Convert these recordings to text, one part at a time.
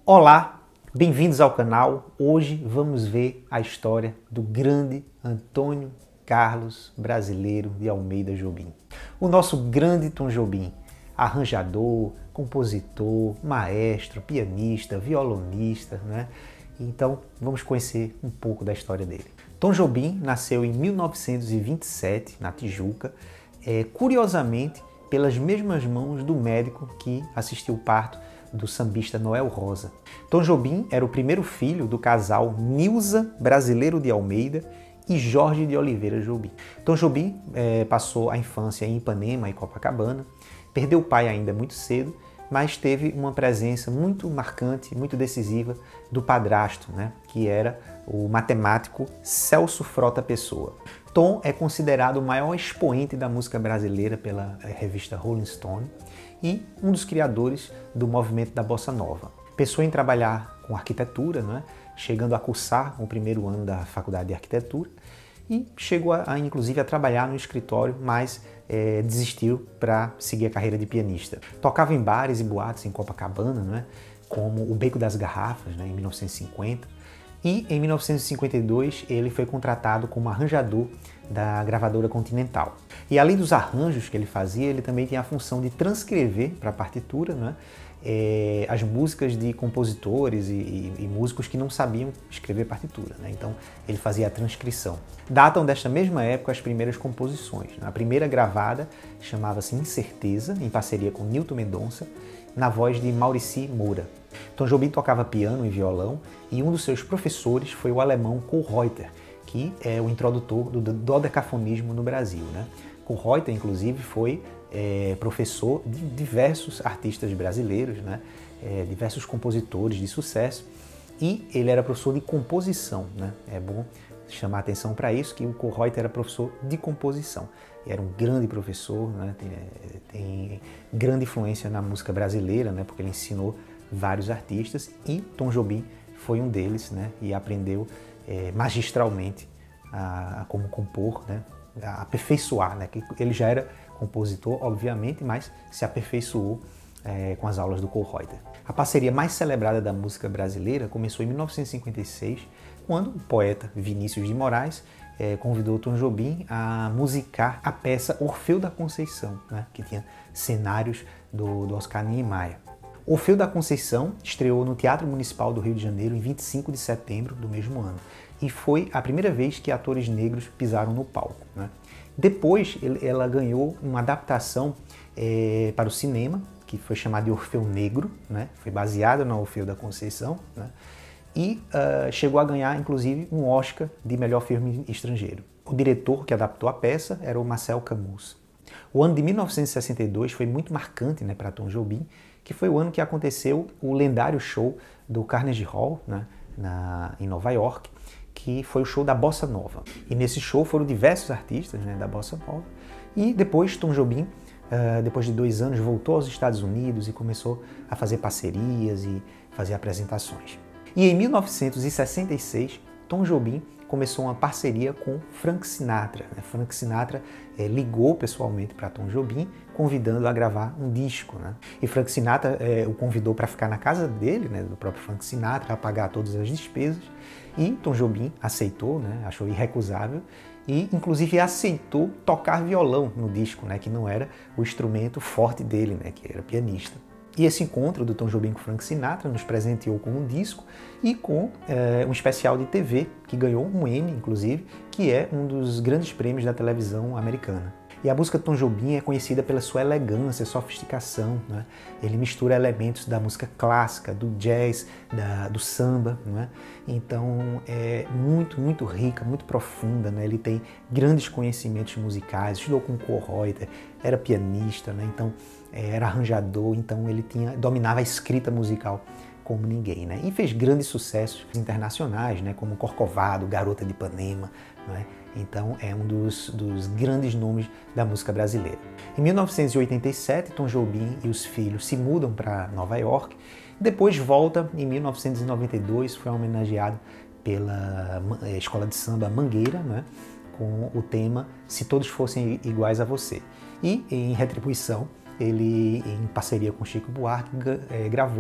Olá, bem-vindos ao canal. Hoje vamos ver a história do grande Antônio Carlos Brasileiro de Almeida Jobim. O nosso grande Tom Jobim, arranjador, compositor, maestro, pianista, violonista, né? Então vamos conhecer um pouco da história dele. Tom Jobim nasceu em 1927 na Tijuca, curiosamente pelas mesmas mãos do médico que assistiu o parto do sambista Noel Rosa. Tom Jobim era o primeiro filho do casal Nilza Brasileiro de Almeida e Jorge de Oliveira Jobim. Tom Jobim passou a infância em Ipanema e Copacabana, perdeu o pai ainda muito cedo, mas teve uma presença muito marcante, muito decisiva do padrasto, né, que era o matemático Celso Frota Pessoa. Tom é considerado o maior expoente da música brasileira pela revista Rolling Stone e um dos criadores do movimento da Bossa Nova. Pensou em trabalhar com arquitetura, né, chegando a cursar o primeiro ano da Faculdade de Arquitetura e chegou inclusive a trabalhar no escritório, mas desistiu para seguir a carreira de pianista. Tocava em bares e boates em Copacabana, né, como o Beco das Garrafas, né, em 1950, e em 1952 ele foi contratado como arranjador da gravadora Continental. E além dos arranjos que ele fazia, ele também tinha a função de transcrever para a partitura, né, as músicas de compositores e músicos que não sabiam escrever partitura, né? Então ele fazia a transcrição. Datam desta mesma época as primeiras composições. A primeira gravada chamava-se Incerteza, em parceria com Nilton Mendonça, na voz de Maurici Moura. Tom Jobim tocava piano e violão e um dos seus professores foi o alemão Kohlreuter, que é o introdutor do dodecafonismo no Brasil, né? Kohlreuter, inclusive, foi professor de diversos artistas brasileiros, né? Diversos compositores de sucesso, e ele era professor de composição, né? É bom chamar atenção para isso, que o Kohlreuter era professor de composição. Era um grande professor, né? Tem grande influência na música brasileira, né? Porque ele ensinou vários artistas e Tom Jobim foi um deles, né? E aprendeu magistralmente a como compor, né? A aperfeiçoar, né? Ele já era compositor, obviamente, mas se aperfeiçoou com as aulas do Kohlreuter. A parceria mais celebrada da música brasileira começou em 1956, quando o poeta Vinícius de Moraes convidou Tom Jobim a musicar a peça Orfeu da Conceição, né, que tinha cenários do Oscar Niemeyer. Orfeu da Conceição estreou no Teatro Municipal do Rio de Janeiro em 25 de setembro do mesmo ano e foi a primeira vez que atores negros pisaram no palco, né? Depois ela ganhou uma adaptação para o cinema, que foi chamada de Orfeu Negro, né? Foi baseada no Orfeu da Conceição, né? E chegou a ganhar, inclusive, um Oscar de melhor filme estrangeiro. O diretor que adaptou a peça era o Marcel Camus. O ano de 1962 foi muito marcante, né, para Tom Jobim, que foi o ano que aconteceu o lendário show do Carnegie Hall, né, em Nova York, que foi o show da Bossa Nova. E nesse show foram diversos artistas, né, da Bossa Nova. E depois Tom Jobim, depois de 2 anos, voltou aos Estados Unidos e começou a fazer parcerias e fazer apresentações. E em 1966, Tom Jobim começou uma parceria com Frank Sinatra. Frank Sinatra ligou pessoalmente para Tom Jobim, convidando a gravar um disco, né? E Frank Sinatra o convidou para ficar na casa dele, né, do próprio Frank Sinatra, a pagar todas as despesas. E Tom Jobim aceitou, né, achou irrecusável e inclusive aceitou tocar violão no disco, né, que não era o instrumento forte dele, né, que era pianista. E esse encontro do Tom Jobim com Frank Sinatra nos presenteou com um disco e com um especial de TV, que ganhou um Emmy, inclusive, que é um dos grandes prêmios da televisão americana. E a música de Tom Jobim é conhecida pela sua elegância, sofisticação, né? Ele mistura elementos da música clássica, do jazz, do samba, né? Então é muito, muito rica, muito profunda, né? Ele tem grandes conhecimentos musicais, estudou com Kohlreuter, era pianista, né? Então era arranjador, então ele dominava a escrita musical como ninguém, né? E fez grandes sucessos internacionais, né? Como Corcovado, Garota de Ipanema, né? Então é um dos grandes nomes da música brasileira. Em 1987, Tom Jobim e os filhos se mudam para Nova York, depois volta em 1992, foi homenageado pela Escola de Samba Mangueira, né? Com o tema Se Todos Fossem Iguais a Você. E em retribuição, ele, em parceria com Chico Buarque, gravou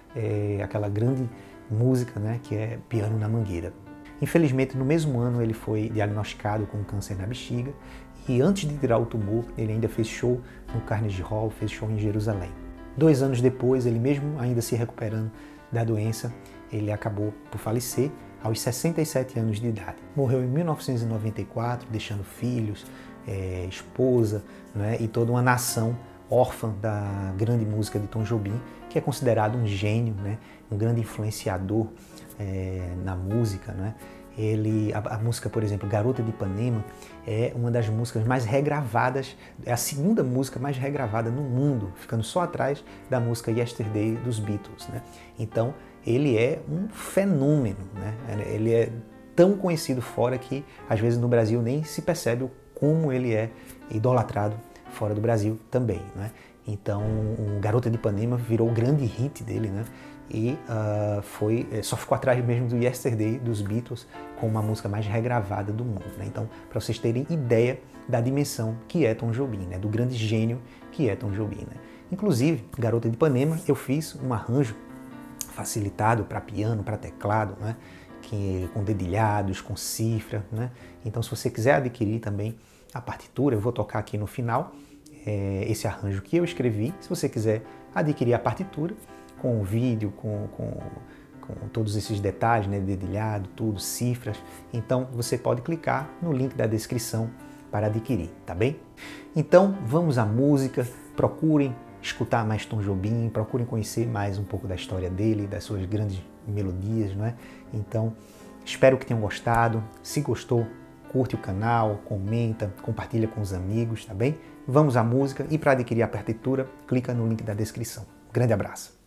aquela grande música, né, que é Piano na Mangueira. Infelizmente, no mesmo ano ele foi diagnosticado com câncer na bexiga e antes de tirar o tumor, ele ainda fez show no Carnegie Hall, fez show em Jerusalém. 2 anos depois, ele mesmo ainda se recuperando da doença, ele acabou por falecer aos 67 anos de idade. Morreu em 1994, deixando filhos, esposa, né, e toda uma nação órfã da grande música de Tom Jobim, que é considerado um gênio, né, um grande influenciador na música, né? A música, por exemplo, Garota de Ipanema, é uma das músicas mais regravadas, é a segunda música mais regravada no mundo, ficando só atrás da música Yesterday dos Beatles, né? Então, ele é um fenômeno, né? Ele é tão conhecido fora que, às vezes, no Brasil nem se percebe como ele é idolatrado fora do Brasil também, né? Então, o Garota de Ipanema virou o grande hit dele, né? E só ficou atrás mesmo do Yesterday dos Beatles como uma música mais regravada do mundo, né? Então, para vocês terem ideia da dimensão que é Tom Jobim, né? Do grande gênio que é Tom Jobim, né? Inclusive, Garota de Ipanema, eu fiz um arranjo facilitado para piano, para teclado, né? Com dedilhados, com cifra, né? Então, se você quiser adquirir também a partitura, eu vou tocar aqui no final esse arranjo que eu escrevi. Se você quiser adquirir a partitura, com o vídeo, com todos esses detalhes, né, dedilhado, tudo, cifras, então você pode clicar no link da descrição para adquirir, tá bem? Então vamos à música, procurem escutar mais Tom Jobim, procurem conhecer mais um pouco da história dele, das suas grandes melodias, não é? Então espero que tenham gostado. Se gostou, curte o canal, comenta, compartilha com os amigos, tá bem? Vamos à música e para adquirir a partitura, clica no link da descrição. Grande abraço!